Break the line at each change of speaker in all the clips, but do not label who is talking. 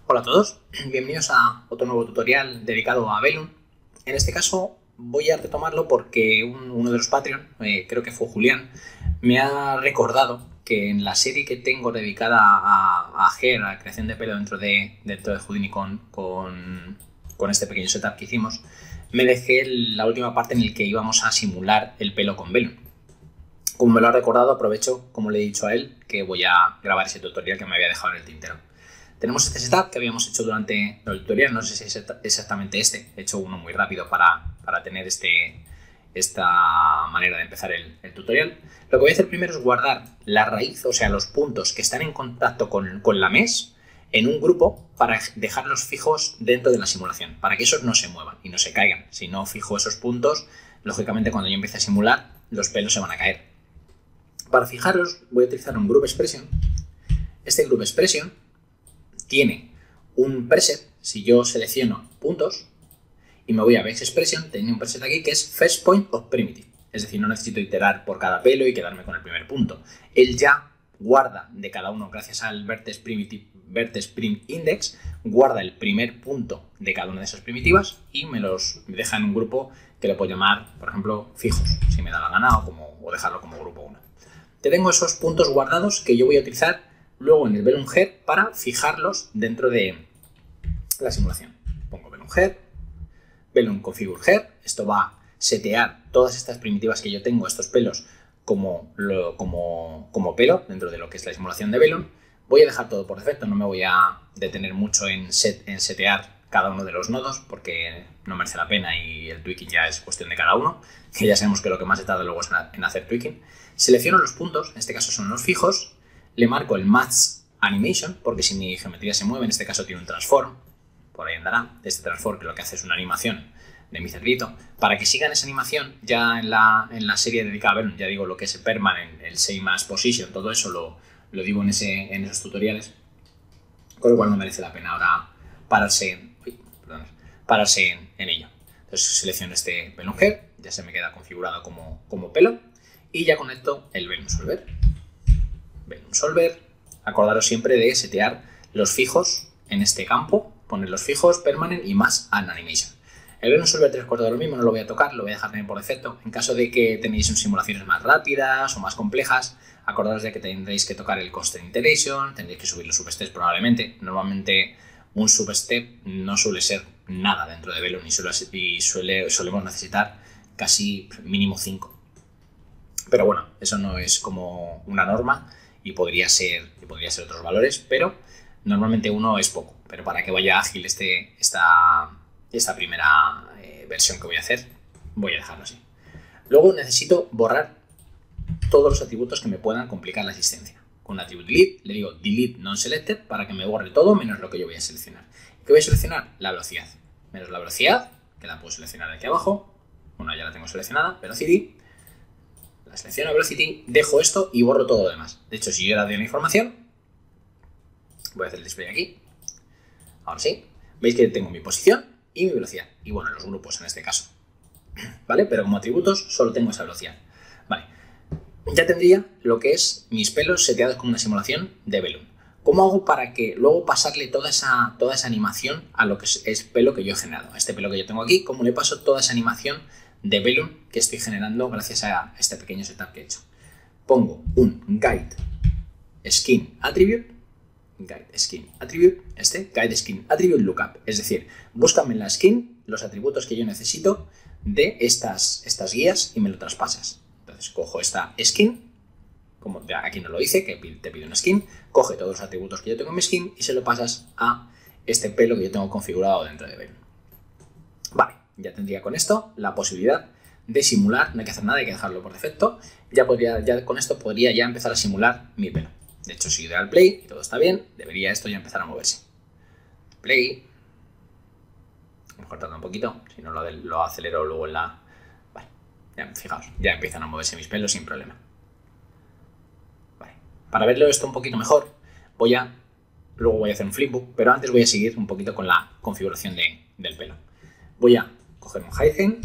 Hola a todos, bienvenidos a otro nuevo tutorial dedicado a Velum. En este caso voy a retomarlo porque uno de los Patreon, creo que fue Julián, me ha recordado que en la serie que tengo dedicada a hair, a la creación de pelo dentro de Houdini con este pequeño setup que hicimos, me dejé la última parte en la que íbamos a simular el pelo con Velum. Como me lo ha recordado, aprovecho, como le he dicho a él, que voy a grabar ese tutorial que me había dejado en el tintero. Tenemos este setup que habíamos hecho durante el tutorial, no sé si es exactamente este, he hecho uno muy rápido para tener esta manera de empezar el tutorial. Lo que voy a hacer primero es guardar la raíz, o sea, los puntos que están en contacto con la mesh en un grupo para dejarlos fijos dentro de la simulación, para que esos no se muevan y no se caigan. Si no fijo esos puntos, lógicamente cuando yo empiece a simular, los pelos se van a caer. Para fijarlos voy a utilizar un Group Expression. Este Group Expression tiene un preset. Si yo selecciono puntos y me voy a Base Expression, tiene un preset aquí que es First Point of Primitive. Es decir, no necesito iterar por cada pelo y quedarme con el primer punto. Él ya guarda de cada uno, gracias al Vertex Prim Index, guarda el primer punto de cada una de esas primitivas y me deja en un grupo que le puedo llamar, por ejemplo, fijos, si me da la gana, o dejarlo como grupo 1. Te tengo esos puntos guardados que yo voy a utilizar luego en el Velum Head para fijarlos dentro de la simulación. Pongo Velum Head, Velum Configure Head, esto va a setear todas estas primitivas que yo tengo, estos pelos, como pelo dentro de lo que es la simulación de Velum. Voy a dejar todo por defecto, no me voy a detener mucho en setear cada uno de los nodos porque no merece la pena y el tweaking ya es cuestión de cada uno, que ya sabemos que lo que más se tarda luego es en hacer tweaking. Selecciono los puntos, en este caso son los fijos, le marco el Match Animation, porque si mi geometría se mueve, en este caso tiene un transform, por ahí andará, este transform que lo que hace es una animación de mi cerdito. Para que sigan esa animación, ya en la serie dedicada a Velum, ya digo lo que es el permanent, el same as position, todo eso lo digo en esos tutoriales, con lo cual no merece la pena ahora pararse en ello. Entonces selecciono este Velum Head, ya se me queda configurado como pelo, y ya conecto el Velum Solver. Velum Solver, acordaros siempre de setear los fijos en este campo, poner los fijos, permanent y más an animation. El Velum Solver 3/4 de lo mismo, no lo voy a tocar, lo voy a dejar también por defecto. En caso de que tenéis simulaciones más rápidas o más complejas, acordaros de que tendréis que tocar el Constraint Iteration, tendréis que subir los substeps probablemente. Normalmente un substep no suele ser nada dentro de Velum y solemos necesitar casi mínimo 5. Pero bueno, eso no es como una norma y podría ser otros valores, pero normalmente uno es poco. Pero para que vaya ágil esta primera versión que voy a hacer, voy a dejarlo así. Luego necesito borrar todos los atributos que me puedan complicar la existencia. Con Attribute Delete le digo Delete Non-Selected para que me borre todo menos lo que yo voy a seleccionar. ¿Qué voy a seleccionar? La velocidad. Menos la velocidad, que la puedo seleccionar aquí abajo. Bueno, ya la tengo seleccionada, Velocity. La selecciono Velocity, dejo esto y borro todo lo demás. De hecho, si yo ahora doy la información, voy a hacer el display aquí. Ahora sí, veis que tengo mi posición y mi velocidad. Y bueno, los grupos en este caso. ¿Vale? Pero como atributos solo tengo esa velocidad. Vale. Ya tendría lo que es mis pelos seteados como una simulación de Velum. ¿Cómo hago para que luego pasarle toda esa animación a lo que es pelo que yo he generado? A este pelo que yo tengo aquí, ¿cómo le paso toda esa animación de Velum que estoy generando gracias a este pequeño setup que he hecho? Pongo un Guide Skin Attribute, Guide Skin Attribute Lookup, es decir, búscame en la skin los atributos que yo necesito de estas guías y me lo traspasas. Entonces cojo esta skin, como aquí no lo dice, que te pide una skin, coge todos los atributos que yo tengo en mi skin y se lo pasas a este pelo que yo tengo configurado dentro de Velum. Vale, ya tendría con esto la posibilidad de simular, no hay que hacer nada, hay que dejarlo por defecto. Ya con esto podría ya empezar a simular mi pelo. De hecho, si doy al play y todo está bien, debería esto ya empezar a moverse. Play. Mejor tarda un poquito, si no lo acelero luego en la... Vale, ya, fijaos, ya empiezan a moverse mis pelos sin problema. Vale. Para verlo esto un poquito mejor, luego voy a hacer un flipbook, pero antes voy a seguir un poquito con la configuración del pelo. Voy a coger un Height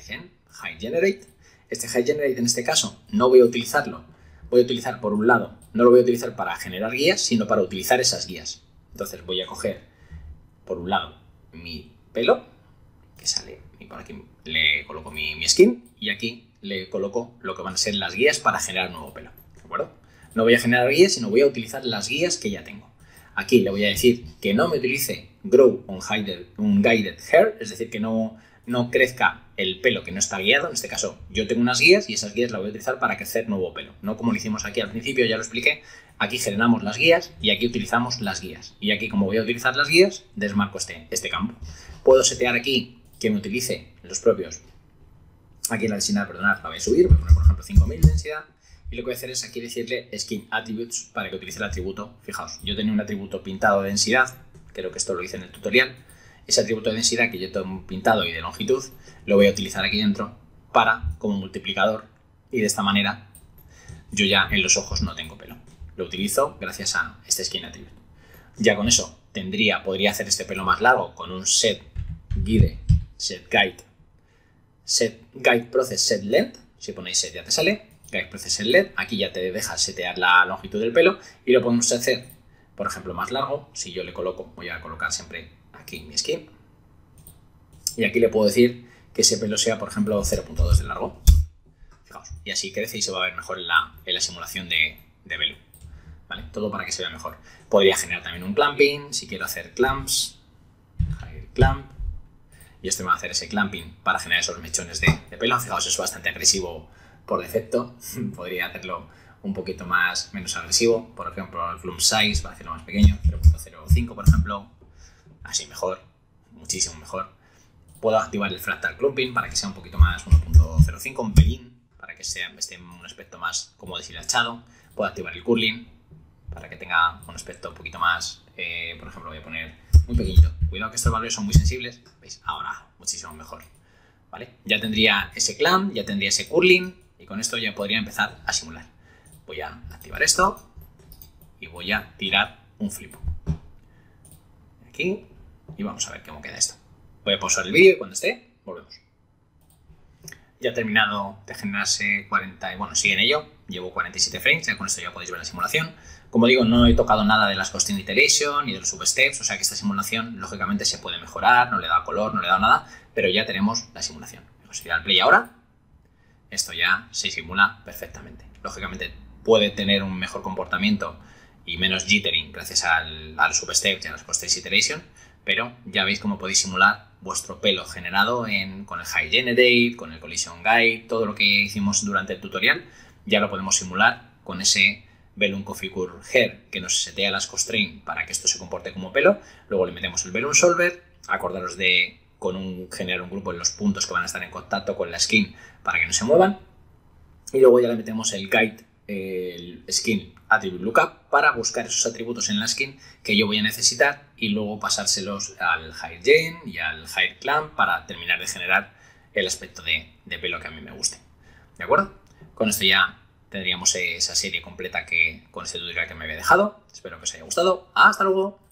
Generate. Este Height Generate en este caso no voy a utilizarlo. Voy a utilizar por un lado no lo voy a utilizar para generar guías, sino para utilizar esas guías. Entonces voy a coger, por un lado, mi pelo, que sale, y por aquí le coloco mi skin, y aquí le coloco lo que van a ser las guías para generar nuevo pelo, ¿de acuerdo? No voy a generar guías, sino voy a utilizar las guías que ya tengo. Aquí le voy a decir que no me utilice Grow on Guided Hair, es decir, que no crezca el pelo que no está guiado. En este caso, yo tengo unas guías y esas guías las voy a utilizar para crecer nuevo pelo. No como lo hicimos aquí al principio, ya lo expliqué. Aquí generamos las guías y aquí utilizamos las guías. Y aquí, como voy a utilizar las guías, desmarco este campo. Puedo setear aquí que me utilice los propios. Aquí en la densidad, perdonad, la voy a subir. Voy a poner, por ejemplo, 5000 de densidad. Y lo que voy a hacer es aquí decirle Skin Attributes para que utilice el atributo. Fijaos, yo tenía un atributo pintado de densidad. Creo que esto lo hice en el tutorial. Ese atributo de densidad que yo tengo pintado y de longitud lo voy a utilizar aquí dentro como multiplicador, y de esta manera yo ya en los ojos no tengo pelo. Lo utilizo gracias a este Skin Attribute. Ya con eso podría hacer este pelo más largo con un set guide, set guide process set length. Si ponéis set ya te sale guide process set length. Aquí ya te deja setear la longitud del pelo y lo podemos hacer, por ejemplo, más largo. Si yo le coloco, voy a colocar siempre aquí mi skin, y aquí le puedo decir que ese pelo sea, por ejemplo, 0.2 de largo. Fijaos, y así crece y se va a ver mejor en la simulación de Velu. ¿Vale? Todo para que se vea mejor. Podría generar también un clamping, si quiero hacer clamps, clamp, y esto me va a hacer ese clamping para generar esos mechones de pelo. Fijaos, es bastante agresivo por defecto. Podría hacerlo un poquito menos agresivo, por ejemplo, el clump size para hacerlo más pequeño, 0.05 por ejemplo. Así mejor, muchísimo mejor. Puedo activar el fractal clumping para que sea un poquito más, 1.05, un pelín, para que esté en un aspecto más como deshilachado. Puedo activar el curling para que tenga un aspecto un poquito más, por ejemplo, voy a poner muy pequeñito. Cuidado que estos valores son muy sensibles. ¿Veis? Ahora, muchísimo mejor. ¿Vale? Ya tendría ese clamp, ya tendría ese curling, y con esto ya podría empezar a simular. Voy a activar esto y voy a tirar un flip. Aquí. Y vamos a ver cómo queda esto. Voy a pausar el vídeo y cuando esté, volvemos. Ya ha terminado de generarse 40, bueno, sigue en ello, llevo 47 frames, ya con esto ya podéis ver la simulación. Como digo, no he tocado nada de las Constraint Iteration ni de los substeps, o sea que esta simulación lógicamente se puede mejorar, no le da color, no le da nada, pero ya tenemos la simulación. Vamos a ir al play ahora. Esto ya se simula perfectamente. Lógicamente puede tener un mejor comportamiento y menos jittering gracias al substep y a las Constraint Iteration, pero ya veis cómo podéis simular vuestro pelo generado con el High Generate, con el Collision Guide, todo lo que hicimos durante el tutorial, ya lo podemos simular con ese Velum Configure Hair que nos setea las constraints para que esto se comporte como pelo. Luego le metemos el Velum Solver, acordaros de generar un grupo en los puntos que van a estar en contacto con la skin para que no se muevan, y luego ya le metemos el Guide, el Skin Attribute Lookup, para buscar esos atributos en la skin que yo voy a necesitar y luego pasárselos al Hair Gen y al Hair Clamp para terminar de generar el aspecto de pelo que a mí me guste. ¿De acuerdo? Con esto ya tendríamos esa serie completa con este tutorial que me había dejado. Espero que os haya gustado. ¡Hasta luego!